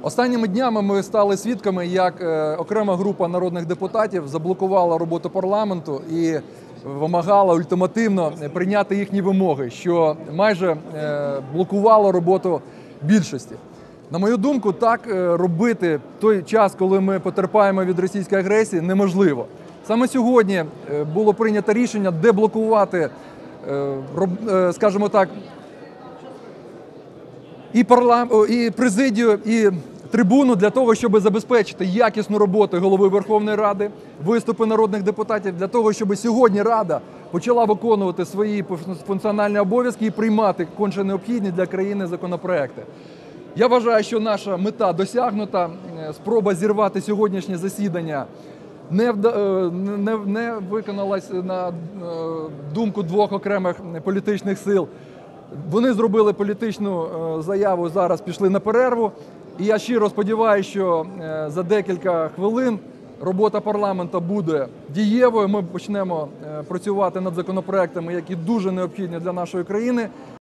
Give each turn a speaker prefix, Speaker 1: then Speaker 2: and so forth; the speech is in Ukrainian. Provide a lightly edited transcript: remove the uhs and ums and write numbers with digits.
Speaker 1: Останніми днями ми стали свідками, як окрема група народних депутатів заблокувала роботу парламенту і вимагала ультимативно прийняти їхні вимоги, що майже блокувало роботу більшості. На мою думку, так робити в той час, коли ми потерпаємо від російської агресії, неможливо. Саме сьогодні було прийнято рішення деблокувати, скажімо так, і президію, і трибуну для того, щоб забезпечити якісну роботу Голови Верховної Ради, виступи народних депутатів, для того, щоб сьогодні Рада почала виконувати свої функціональні обов'язки і приймати конче необхідні для країни законопроекти. Я вважаю, що наша мета досягнута. Спроба зірвати сьогоднішнє засідання не виконалась на думку двох окремих політичних сил. Вони зробили політичну заяву, зараз пішли на перерву. І я щиро сподіваюся, що за декілька хвилин робота парламенту буде дієвою. Ми почнемо працювати над законопроектами, які дуже необхідні для нашої країни.